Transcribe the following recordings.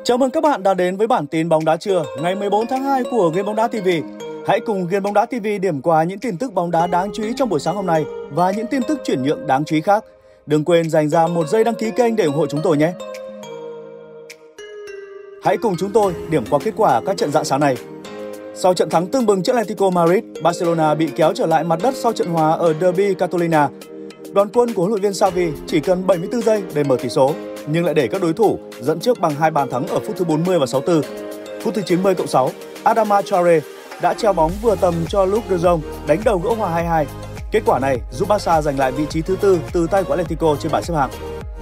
Chào mừng các bạn đã đến với bản tin bóng đá trưa ngày 14 tháng 2 của Game Bóng Đá TV. Hãy cùng Game Bóng Đá TV điểm qua những tin tức bóng đá đáng chú ý trong buổi sáng hôm nay và những tin tức chuyển nhượng đáng chú ý khác. Đừng quên dành ra một giây đăng ký kênh để ủng hộ chúng tôi nhé. Hãy cùng chúng tôi điểm qua kết quả các trận rạng sáng này. Sau trận thắng tưng bừng trước Atletico Madrid, Barcelona bị kéo trở lại mặt đất sau trận hòa ở Derby Catalunya. Đoàn quân của huấn luyện viên Xavi chỉ cần 74 giây để mở tỷ số, nhưng lại để các đối thủ dẫn trước bằng 2 bàn thắng ở phút thứ 40 và 64. Phút thứ 90+6, Adama Traoré đã treo bóng vừa tầm cho Luc de Jong đánh đầu gỡ hòa 2-2. Kết quả này giúp Barca giành lại vị trí thứ 4 từ tay của Atletico trên bảng xếp hạng.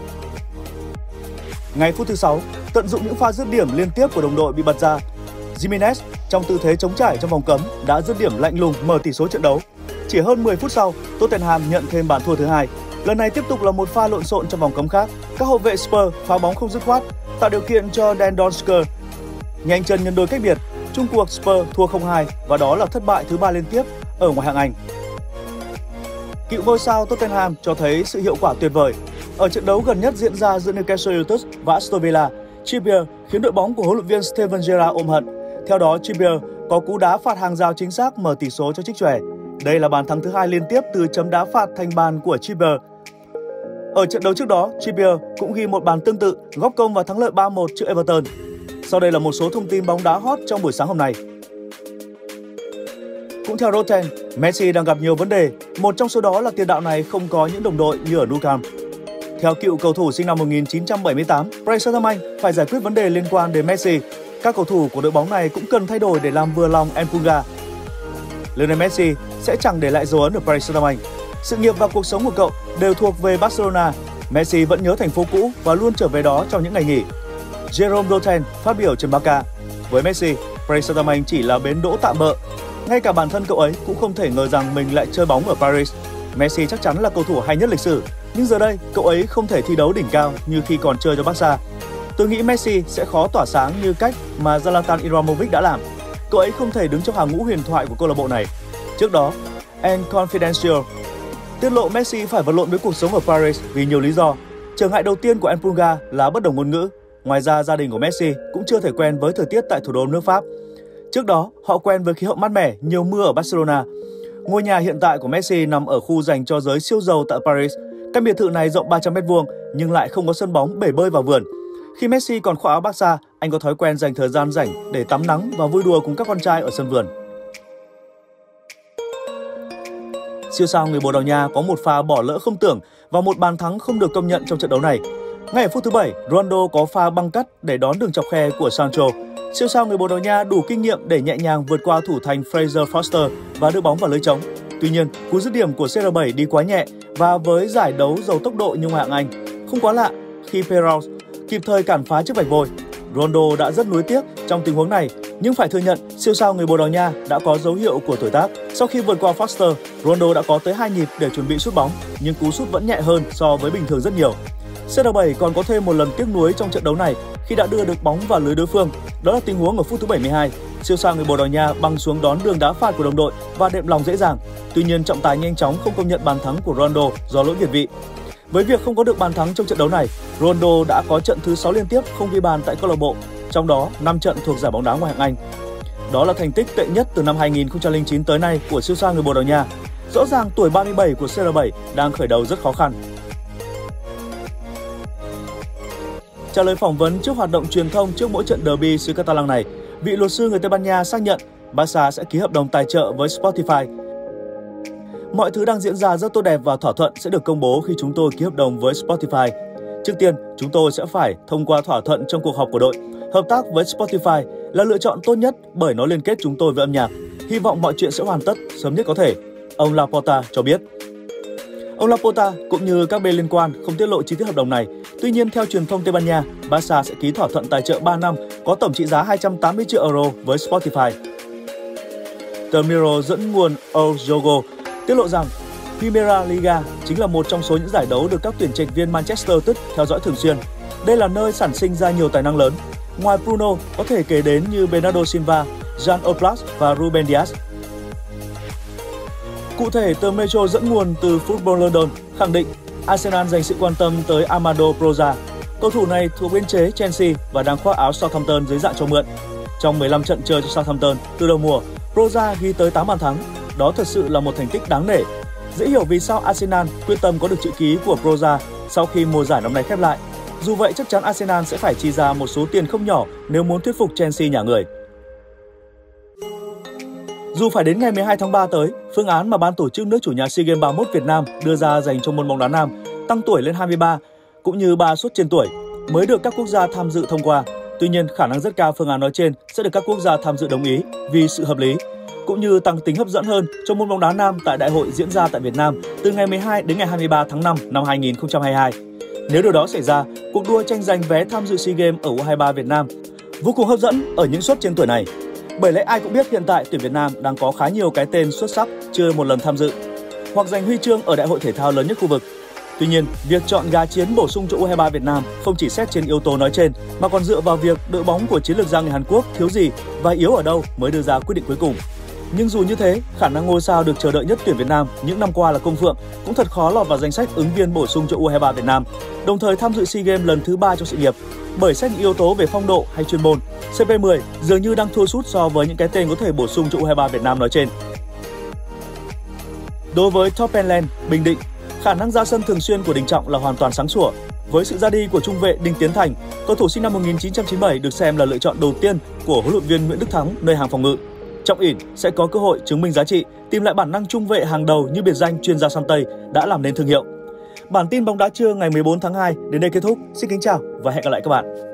Ngay phút thứ 6, tận dụng những pha dứt điểm liên tiếp của đồng đội bị bật ra, Gimenez trong tư thế chống trải trong vòng cấm đã dứt điểm lạnh lùng mở tỷ số trận đấu. Chỉ hơn 10 phút sau, Tottenham nhận thêm bàn thua thứ hai. Lần này tiếp tục là một pha lộn xộn trong vòng cấm khác. Các hậu vệ Spurs phá bóng không dứt khoát, tạo điều kiện cho Dan Donsker nhanh chân nhân đôi cách biệt. Chung cuộc Spurs thua 0-2 và đó là thất bại thứ 3 liên tiếp ở ngoại hạng Anh. Cựu ngôi sao Tottenham cho thấy sự hiệu quả tuyệt vời. Ở trận đấu gần nhất diễn ra giữa Newcastle United và Aston Villa, Trippier khiến đội bóng của huấn luyện viên Steven Gerrard ôm hận. Theo đó, Trippier có cú đá phạt hàng rào chính xác mở tỷ số cho Trích Chòe. Đây là bàn thắng thứ 2 liên tiếp từ chấm đá phạt thành bàn của Trippier. Ở trận đấu trước đó, Trippier cũng ghi một bàn tương tự, góp công vào thắng lợi 3-1 trước Everton. Sau đây là một số thông tin bóng đá hot trong buổi sáng hôm nay. Cũng theo Roten, Messi đang gặp nhiều vấn đề. Một trong số đó là tiền đạo này không có những đồng đội như ở Nou Camp. Theo cựu cầu thủ sinh năm 1978, Paris Saint-Germain phải giải quyết vấn đề liên quan đến Messi. Các cầu thủ của đội bóng này cũng cần thay đổi để làm vừa lòng Empunga. Lionel Messi sẽ chẳng để lại dấu ấn ở Paris Saint-Germain. Sự nghiệp và cuộc sống của cậu đều thuộc về Barcelona. Messi vẫn nhớ thành phố cũ và luôn trở về đó trong những ngày nghỉ. Jerome Boateng phát biểu trên Barca: với Messi, Paris Saint-Germain chỉ là bến đỗ tạm bợ. Ngay cả bản thân cậu ấy cũng không thể ngờ rằng mình lại chơi bóng ở Paris. Messi chắc chắn là cầu thủ hay nhất lịch sử, nhưng giờ đây cậu ấy không thể thi đấu đỉnh cao như khi còn chơi cho Barca. Tôi nghĩ Messi sẽ khó tỏa sáng như cách mà Zlatan Ibrahimovic đã làm. Cậu ấy không thể đứng trong hàng ngũ huyền thoại của câu lạc bộ này. Trước đó, El Confidencial tiết lộ Messi phải vật lộn với cuộc sống ở Paris vì nhiều lý do. Trở ngại đầu tiên của Empunga là bất đồng ngôn ngữ. Ngoài ra, gia đình của Messi cũng chưa thể quen với thời tiết tại thủ đô nước Pháp. Trước đó, họ quen với khí hậu mát mẻ, nhiều mưa ở Barcelona. Ngôi nhà hiện tại của Messi nằm ở khu dành cho giới siêu giàu tại Paris. Căn biệt thự này rộng 300 m² nhưng lại không có sân bóng, bể bơi và vườn. Khi Messi còn khoác áo Barca, anh có thói quen dành thời gian rảnh để tắm nắng và vui đùa cùng các con trai ở sân vườn. Siêu sao người Bồ Đào Nha có một pha bỏ lỡ không tưởng và một bàn thắng không được công nhận trong trận đấu này. Ngay ở phút thứ 7, Ronaldo có pha băng cắt để đón đường chọc khe của Sancho. Siêu sao người Bồ Đào Nha đủ kinh nghiệm để nhẹ nhàng vượt qua thủ thành Fraser Forster và đưa bóng vào lưới trống. Tuy nhiên, cú dứt điểm của CR7 đi quá nhẹ và với giải đấu giàu tốc độ như ngoại hạng Anh, không quá lạ khi Perrault kịp thời cản phá chiếc vạch vôi. Ronaldo đã rất nuối tiếc trong tình huống này, nhưng phải thừa nhận siêu sao người Bồ Đào Nha đã có dấu hiệu của tuổi tác. Sau khi vượt qua Foster, Ronaldo đã có tới 2 nhịp để chuẩn bị sút bóng, nhưng cú sút vẫn nhẹ hơn so với bình thường rất nhiều. CR7 còn có thêm một lần tiếc nuối trong trận đấu này khi đã đưa được bóng vào lưới đối phương. Đó là tình huống ở phút thứ 72. Siêu sao người Bồ Đào Nha băng xuống đón đường đá phạt của đồng đội và đệm lòng dễ dàng. Tuy nhiên, trọng tài nhanh chóng không công nhận bàn thắng của Ronaldo do lỗi việt vị. Với việc không có được bàn thắng trong trận đấu này, Ronaldo đã có trận thứ 6 liên tiếp không ghi bàn tại câu lạc bộ, trong đó 5 trận thuộc giải bóng đá ngoại hạng Anh. Đó là thành tích tệ nhất từ năm 2009 tới nay của siêu sao người Bồ Đào Nha. Rõ ràng tuổi 37 của CR7 đang khởi đầu rất khó khăn. Trả lời phỏng vấn trước hoạt động truyền thông trước mỗi trận derby xứ Catalan này, vị luật sư người Tây Ban Nha xác nhận Barca sẽ ký hợp đồng tài trợ với Spotify. Mọi thứ đang diễn ra rất tốt đẹp và thỏa thuận sẽ được công bố khi chúng tôi ký hợp đồng với Spotify. Trước tiên, chúng tôi sẽ phải thông qua thỏa thuận trong cuộc họp của đội. Hợp tác với Spotify là lựa chọn tốt nhất bởi nó liên kết chúng tôi với âm nhạc. Hy vọng mọi chuyện sẽ hoàn tất sớm nhất có thể, ông Laporta cho biết. Ông Laporta cũng như các bên liên quan không tiết lộ chi tiết hợp đồng này. Tuy nhiên, theo truyền thông Tây Ban Nha, Barca sẽ ký thỏa thuận tài trợ 3 năm có tổng trị giá 280 triệu euro với Spotify. Tờ Mirror dẫn nguồn El Jogo tiết lộ rằng Primera Liga chính là một trong số những giải đấu được các tuyển trạch viên Manchester United theo dõi thường xuyên. Đây là nơi sản sinh ra nhiều tài năng lớn. Ngoài Bruno, có thể kể đến như Bernardo Silva, Jan Oblak và Ruben Dias. Cụ thể, tờ Metro dẫn nguồn từ Football London khẳng định Arsenal dành sự quan tâm tới Amado Broja. Cầu thủ này thuộc biên chế Chelsea và đang khoác áo Southampton dưới dạng cho mượn. Trong 15 trận chơi cho Southampton từ đầu mùa, Broja ghi tới 8 bàn thắng. Đó thật sự là một thành tích đáng nể. Dễ hiểu vì sao Arsenal quyết tâm có được chữ ký của Broja sau khi mùa giải năm nay khép lại. Dù vậy, chắc chắn Arsenal sẽ phải chi ra một số tiền không nhỏ nếu muốn thuyết phục Chelsea nhả người. Dù phải đến ngày 12 tháng 3 tới, phương án mà ban tổ chức nước chủ nhà SEA Games 31 Việt Nam đưa ra dành cho môn bóng đá nam tăng tuổi lên 23 cũng như 3 suất trên tuổi mới được các quốc gia tham dự thông qua. Tuy nhiên, khả năng rất cao phương án nói trên sẽ được các quốc gia tham dự đồng ý vì sự hợp lý cũng như tăng tính hấp dẫn hơn cho môn bóng đá nam tại đại hội diễn ra tại Việt Nam từ ngày 12 đến ngày 23 tháng 5 năm 2022. Nếu điều đó xảy ra, cuộc đua tranh giành vé tham dự SEA Games ở U23 Việt Nam vô cùng hấp dẫn ở những suất trên tuổi này. Bởi lẽ ai cũng biết hiện tại tuyển Việt Nam đang có khá nhiều cái tên xuất sắc chưa một lần tham dự hoặc giành huy chương ở đại hội thể thao lớn nhất khu vực. Tuy nhiên, việc chọn gà chiến bổ sung cho U23 Việt Nam không chỉ xét trên yếu tố nói trên mà còn dựa vào việc đội bóng của chiến lược gia người Hàn Quốc thiếu gì và yếu ở đâu mới đưa ra quyết định cuối cùng. Nhưng dù như thế, khả năng ngôi sao được chờ đợi nhất tuyển Việt Nam những năm qua là Công Phượng cũng thật khó lọt vào danh sách ứng viên bổ sung cho U23 Việt Nam, đồng thời tham dự SEA Games lần thứ 3 trong sự nghiệp. Bởi xét những yếu tố về phong độ hay chuyên môn, CP10 dường như đang thua sút so với những cái tên có thể bổ sung cho U23 Việt Nam nói trên. Đối với Toppenland, Bình Định, khả năng ra sân thường xuyên của Đình Trọng là hoàn toàn sáng sủa. Với sự ra đi của trung vệ Đinh Tiến Thành, cầu thủ sinh năm 1997 được xem là lựa chọn đầu tiên của huấn luyện viên Nguyễn Đức Thắng nơi hàng phòng ngự. Trọng ỉn sẽ có cơ hội chứng minh giá trị, tìm lại bản năng trung vệ hàng đầu như biệt danh chuyên gia săn Tây đã làm nên thương hiệu. Bản tin bóng đá trưa ngày 14 tháng 2 đến đây kết thúc. Xin kính chào và hẹn gặp lại các bạn.